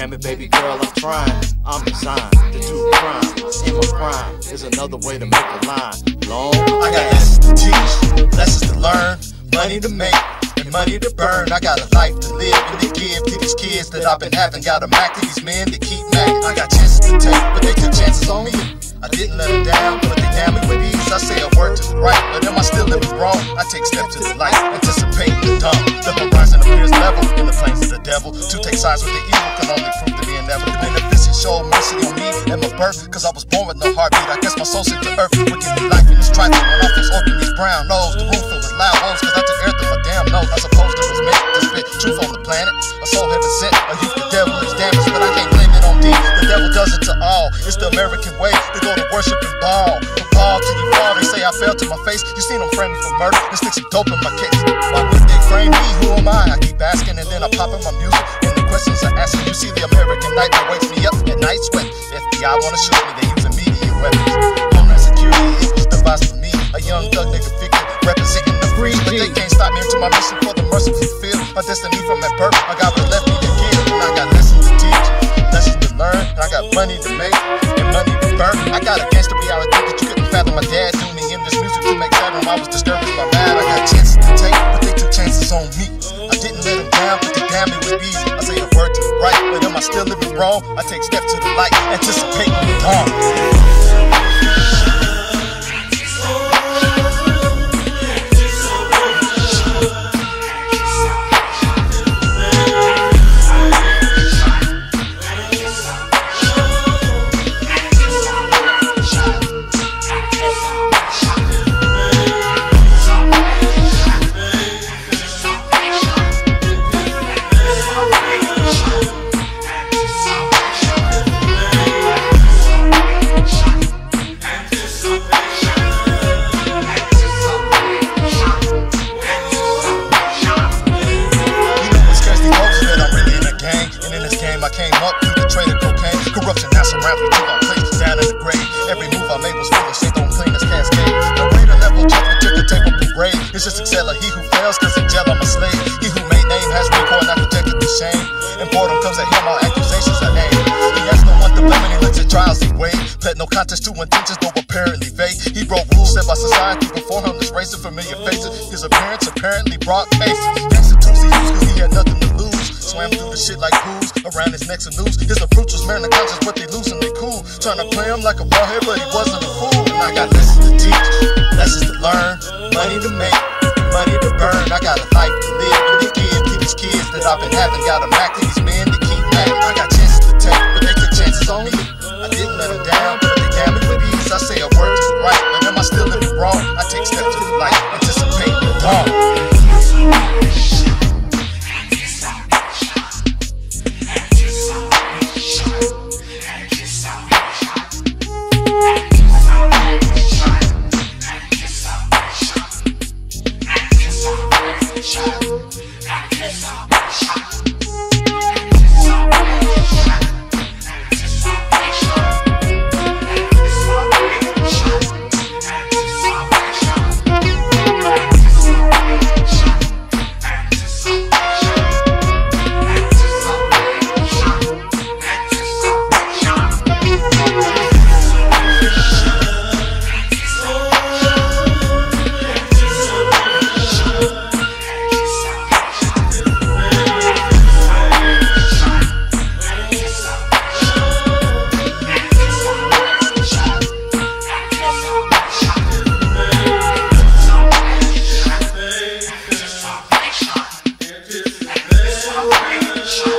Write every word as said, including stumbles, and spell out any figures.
Damn it, baby girl, I'm trying. I'm designed to do crime. And my crime is another way to make a line. Long. I got lessons to teach, lessons to learn, money to make, and money to burn. I got a life to live and to give to these kids that I've been having. Got a Mac to these men that keep macking. I got chances to take, but they took chances on me. I didn't let them down, but they damn me with ease. I say a word to the right, but am I still living wrong? I take steps to the light, anticipating the dawn. The horizon appears level in the plains of the devil. To take sides with the evil can only prove to be inevitable. The benefits show mercy on me and my birth, cause I was born with no heartbeat. I guess my soul sent to earth, wicked me life in this trifle. When I first opened these brown nose, the room filled with loud wolves, cause I took everything my damn nose. I suppose it was meant to spit truth on the planet. A soul heaven sent, a youth the devil is damaged, but I can't blame it on D. The devil does it to all. It's the American way to go to worship and ball. From ball till you fall, they say I fell to my face. You seen them frame me for murder and stick some dope in my case. Why would they frame me? Who am I? I keep asking and then I pop in my music. And the questions I ask you, you see the American night that wakes me up at night sweat. F B I wanna shoot me, they use immediate weapons. Homeland security, it was devised for me. A young thug nigga figure representing the free, but they can't stop me until my mission for the mercy fulfilled. My destiny from that birth, I got what left me to give. And I got lessons to teach, lessons to learn, and I got money to make and money to burn. I got a gangster reality that you couldn't fathom. My dad threw me in this music to make fathom. I was disturbed with my mind. I got chances to take, but they took chances on me. I didn't let them down, but they damn me with ease. I say a word to the right, but am I still living wrong? I take steps to the light, anticipating the dawn. I came up through the trade of cocaine. Corruption now surrounds me till I'm placed down in the grave. Every move I made was full of shit, don't clean as cascade. The way to level judgment took a table to grade. It's just exceller, he who fails, cause in jail I'm a slave. He who made name has recoil, not protected with shame. And boredom comes at him, all accusations are aimed. He has no one to blame and he looks at trials he weighed. Pled no contest to intentions, though apparently vague. He broke rules set by society. Before him, this race of familiar faces. His appearance apparently brought cases. Gangster tools he used cause he had nothing to lose. Swam through the shit like pools, around his necks and noose. His approach was man conscious, but they loose and they cool. Trying to play him like a ball head, but he wasn't a fool. And I got lessons to teach, lessons to learn, money to make, money to burn. I got a life to live and to give to these kids that I've been having. Got a Mac to these men that keep macking. I got chances to take, but they took chances on me. I didn't let them down, but they damn me with ease. I say a word to the right, but am I still living wrong? I take steps to the light, anticipating the dawn. Shut